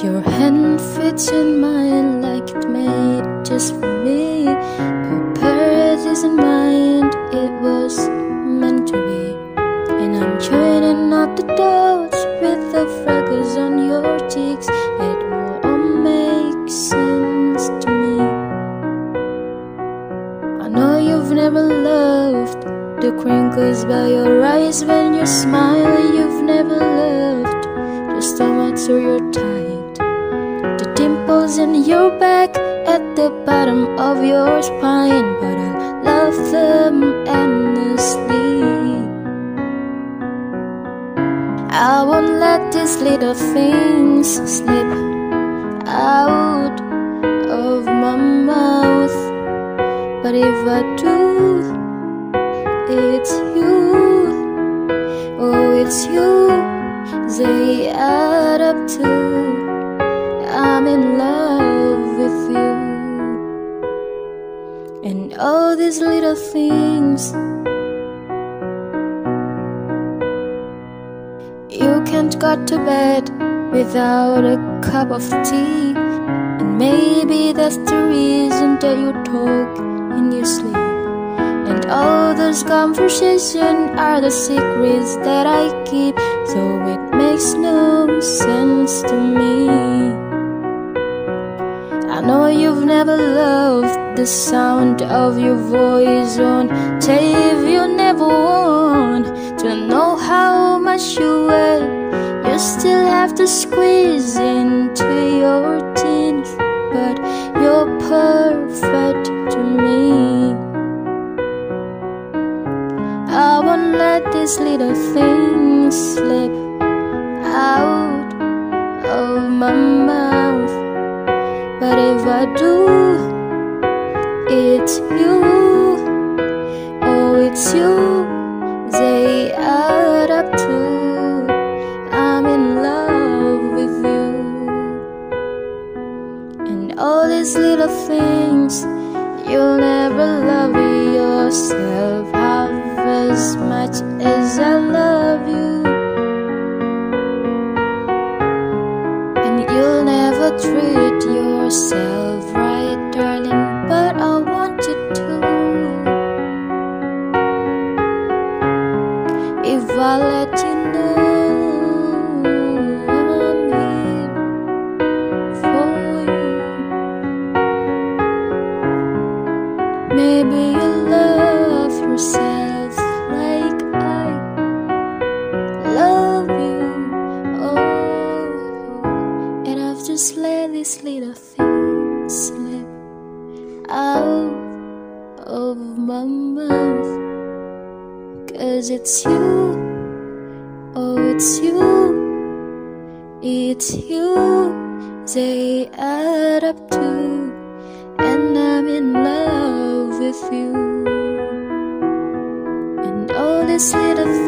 Your hand fits in mine like it made just for me. The birth isn't mine, it was meant to be. And I'm joining up the dots with the freckles on your cheeks. It will all make sense to me. I know you've never loved the crinkles by your eyes when you smile. You've never loved just how much you're tight, the dimples in your back at the bottom of your spine. But I love them endlessly. I won't let these little things slip out of my mouth. But if I do, it's you, oh it's you, they add up to I'm in love with you. And all these little things. You can't go to bed without a cup of tea, and maybe that's the reason that you talk in your sleep. And all those conversations are the secrets that I keep, so it makes no sense to me. I know you've never loved the sound of your voice on tape. You never want to know how much you weigh. You still have to squeeze into your teens, but you're perfect to me. I won't let these little things slip out of my mouth. But if I do, it's you, oh it's you, they add up to I'm in love with you. And all these little things, you'll never love yourself half as much as I love you. And you'll never treat yourself right, darling, but I want you to. If I let you know I'm here for you, maybe you'll love yourself like I love you. Oh, and I've just let these little things slip out of my mouth. 'Cause it's you, oh it's you, it's you, they add up to, and I'm in love with you. And all these little